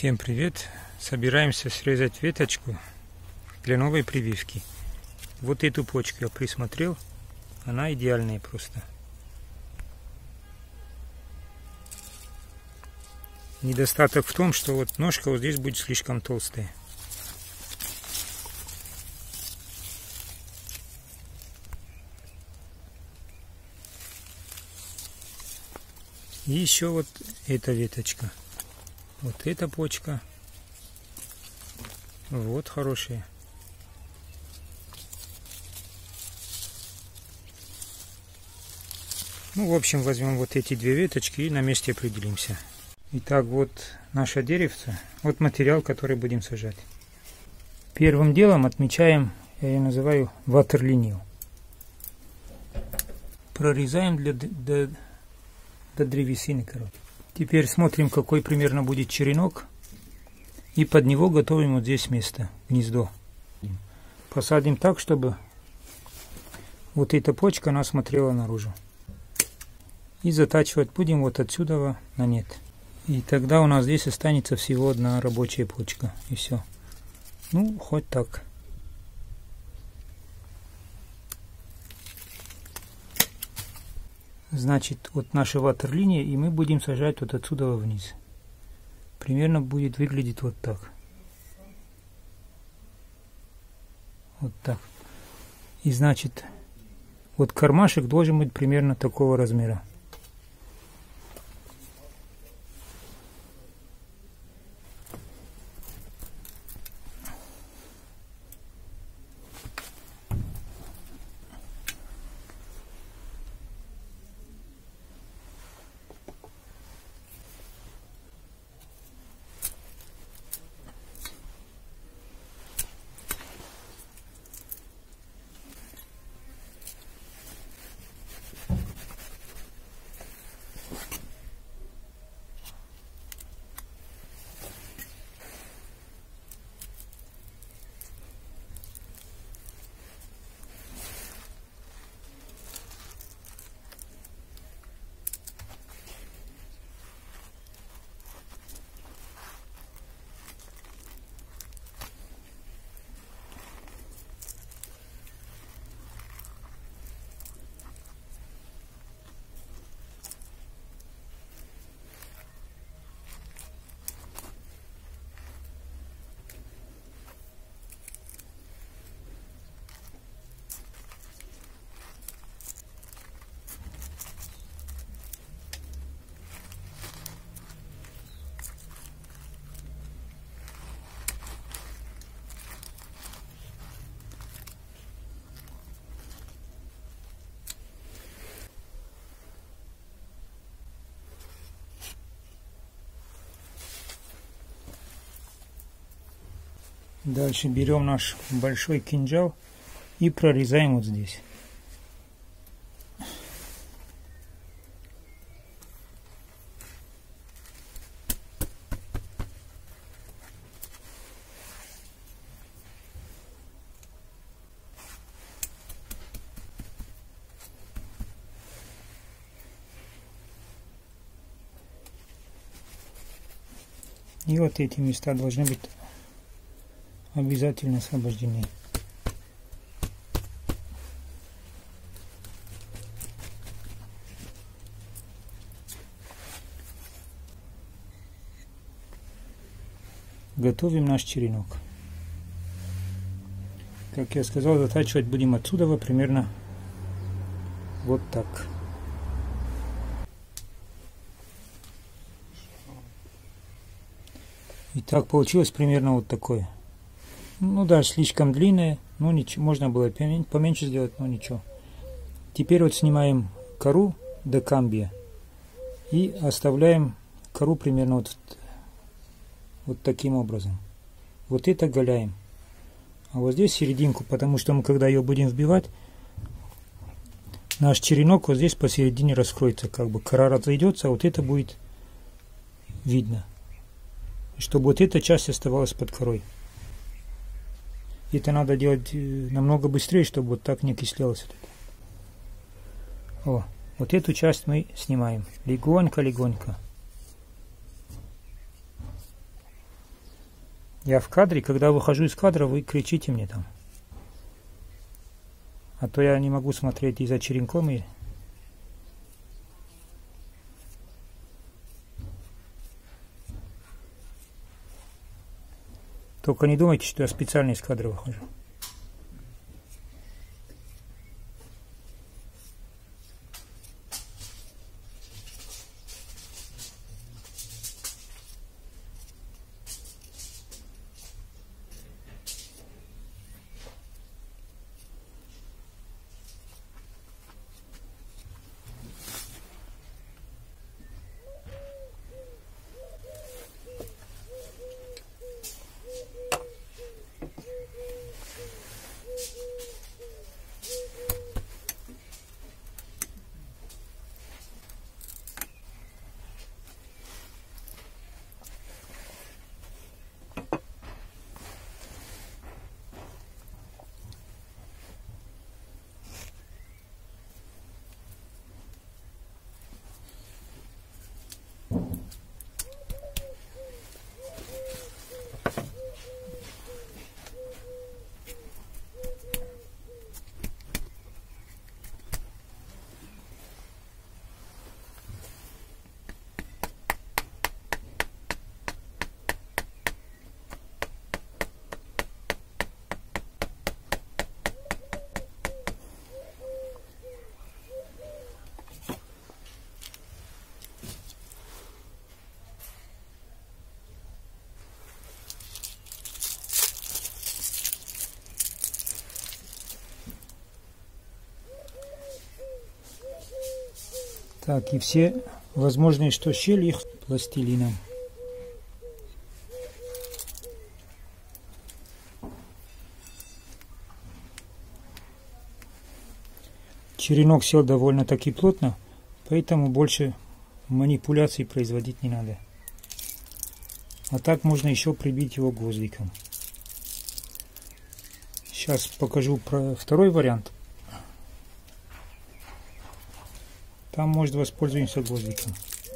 Всем привет! Собираемся срезать веточку для новой прививки. Вот эту почку я присмотрел, она идеальная просто. Недостаток в том, что вот ножка вот здесь будет слишком толстая. И еще вот эта веточка. Вот эта почка. Вот хорошая. Ну, в общем, возьмем вот эти две веточки и на месте определимся. Итак, вот наше деревце. Вот материал, который будем сажать. Первым делом отмечаем, я ее называю ватерлинию. Прорезаем до древесины, короче. Теперь смотрим, какой примерно будет черенок. И под него готовим вот здесь место, гнездо. Посадим так, чтобы вот эта почка, она смотрела наружу. И затачивать будем вот отсюда на нет. И тогда у нас здесь останется всего одна рабочая почка. И все. Ну, хоть так. Значит, вот наша ватерлиния, и мы будем сажать вот отсюда вниз. Примерно будет выглядеть вот так. Вот так. И значит, вот кармашек должен быть примерно такого размера. Дальше берем наш большой кинжал и прорезаем вот здесь. И вот эти места должны быть обязательно освобождены. Готовим наш черенок. Как я сказал, затачивать будем отсюда примерно вот так. Итак, получилось примерно вот такое. Ну, даже слишком длинное, но ничего, можно было поменьше сделать, но ничего. Теперь вот снимаем кору до камбия и оставляем кору примерно вот таким образом. Вот это оголяем. А вот здесь серединку, потому что мы, когда ее будем вбивать, наш черенок вот здесь посередине раскроется, как бы кора разойдется, а вот это будет видно. Чтобы вот эта часть оставалась под корой. Это надо делать намного быстрее, чтобы вот так не окислялось. О, вот эту часть мы снимаем. Легонько. Я в кадре, когда выхожу из кадра, вы кричите мне там. А то я не могу смотреть и за черенком, и... Только не думайте, что я специально из кадра выхожу. Так, и все возможные, что щели, их пластилином. Черенок сел довольно-таки плотно, поэтому больше манипуляций производить не надо. А так можно еще прибить его гвоздиком. Сейчас покажу про второй вариант. Там, может, воспользуемся гвоздиком.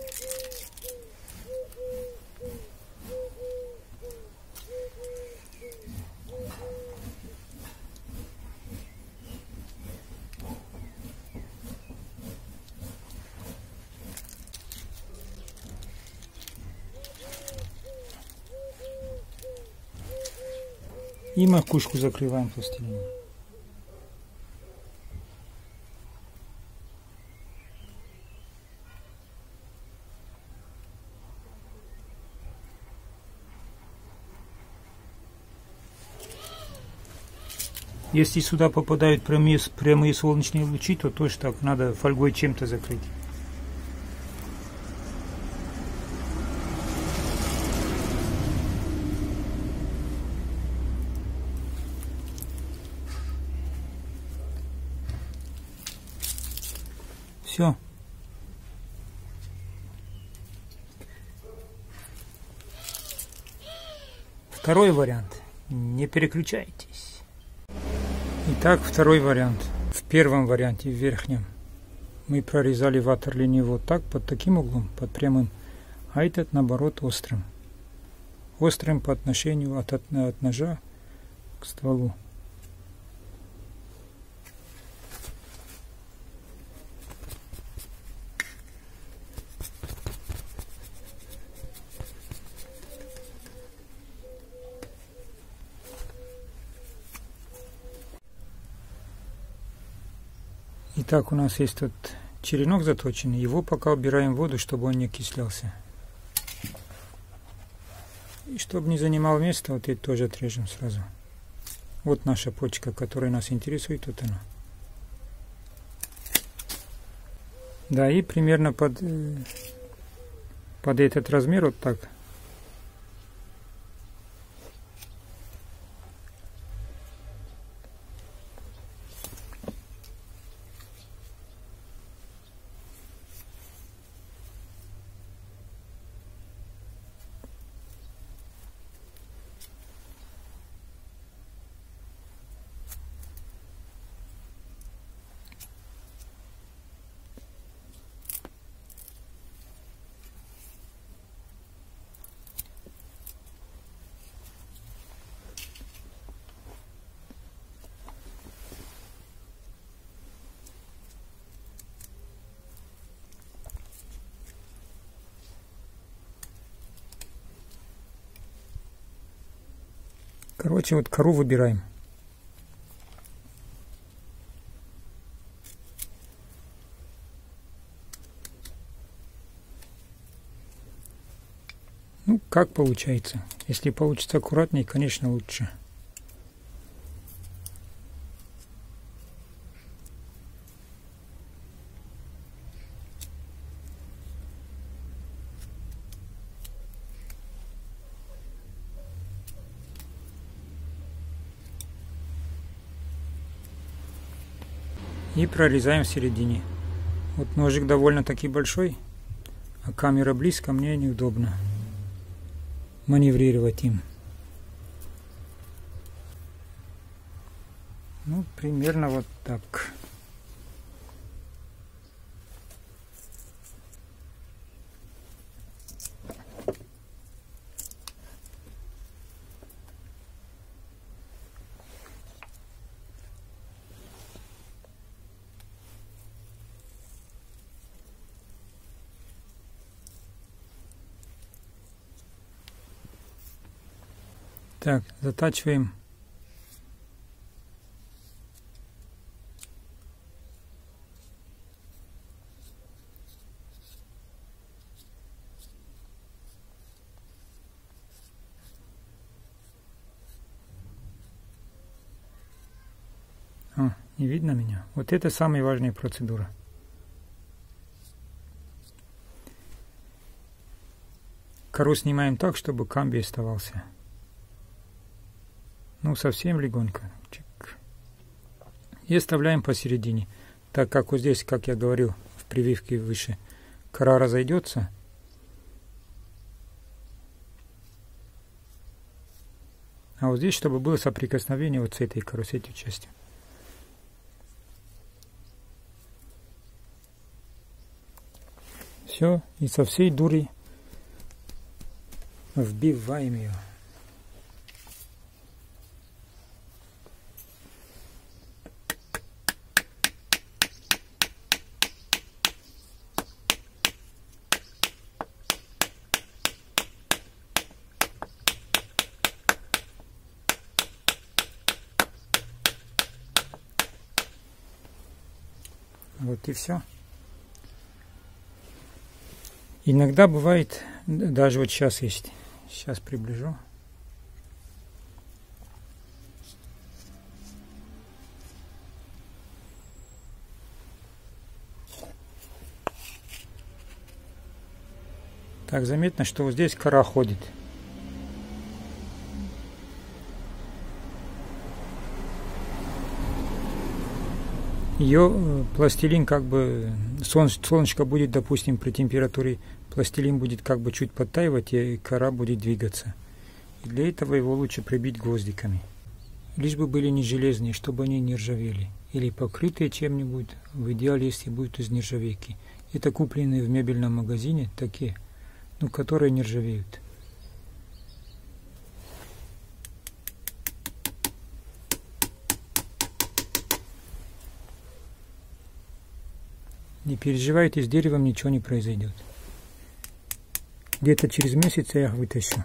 И макушку закрываем пластилином. Если сюда попадают прямые солнечные лучи, то тоже так надо фольгой чем-то закрыть. Все. Второй вариант. Не переключайтесь. Итак, второй вариант. В первом варианте, в верхнем, мы прорезали ватерлинию вот так, под таким углом, под прямым, а этот, наоборот, острым. Острым по отношению от ножа к стволу. Итак, у нас есть тут черенок заточенный. Его пока убираем в воду, чтобы он не окислялся. И чтобы не занимал место, вот это тоже отрежем сразу. Вот наша почка, которая нас интересует, вот она. Да, и примерно под этот размер вот так. Короче, вот кору выбираем. Ну, как получается. Если получится аккуратнее, конечно, лучше. И прорезаем в середине. Вот ножик довольно-таки большой, а камера близко, мне неудобно маневрировать им. Ну, примерно вот так. Так, затачиваем. Не видно меня? Вот это самая важная процедура. Кору снимаем так, чтобы камбий оставался. Ну, совсем легонько. Чик. И оставляем посередине. Так как вот здесь, как я говорил в прививке выше, кора разойдется. А вот здесь, чтобы было соприкосновение вот с этой корой, с этой частью. Все, и со всей дури вбиваем ее. Вот и все. Иногда бывает, даже вот сейчас есть, сейчас приближу. Так, заметно, что вот здесь кора ходит. Ее пластилин как бы, солнышко будет, допустим, при температуре, пластилин будет как бы чуть подтаивать, и кора будет двигаться. И для этого его лучше прибить гвоздиками. Лишь бы были не железные, чтобы они не ржавели. Или покрытые чем-нибудь, в идеале, если будут из нержавейки. Это купленные в мебельном магазине такие, ну, которые не ржавеют. Не переживайте, с деревом ничего не произойдет. Где-то через месяц я их вытащу.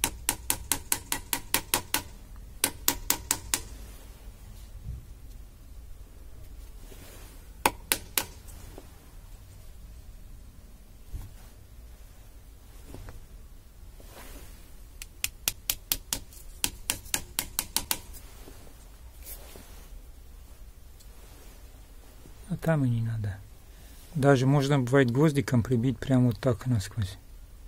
А там и не надо. Даже можно бывает гвоздиком прибить прямо вот так насквозь.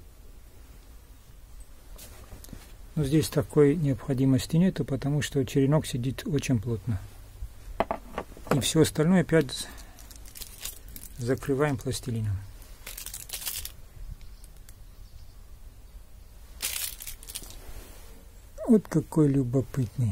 Но здесь такой необходимости нету, потому что черенок сидит очень плотно. И все остальное опять закрываем пластилином. Вот какой любопытный.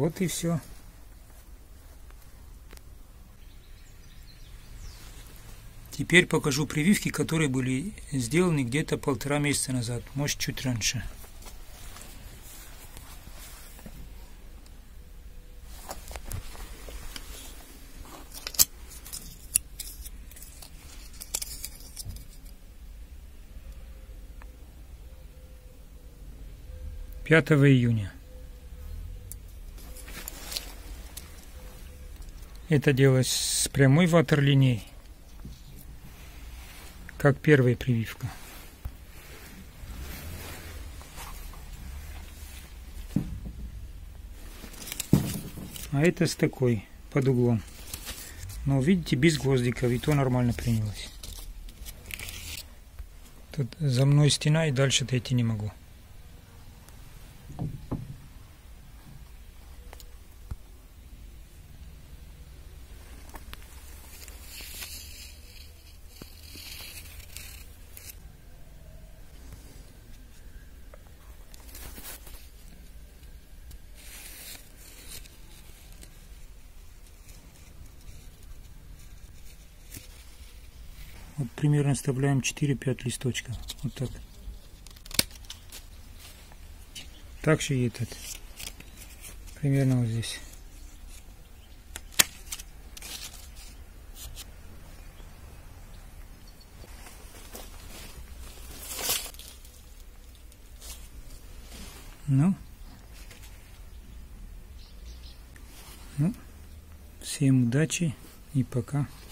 Вот и все. Теперь покажу прививки, которые были сделаны где-то 1,5 месяца назад, может чуть раньше. июня. Это делалось с прямой ватерлинией, как первая прививка. А это с такой, под углом. Но видите, без гвоздиков, и то нормально принялось. Тут за мной стена, и дальше-то идти не могу. Вот примерно вставляем 4-5 листочков. Вот так. Так же и этот. Примерно вот здесь. Ну, всем удачи и пока.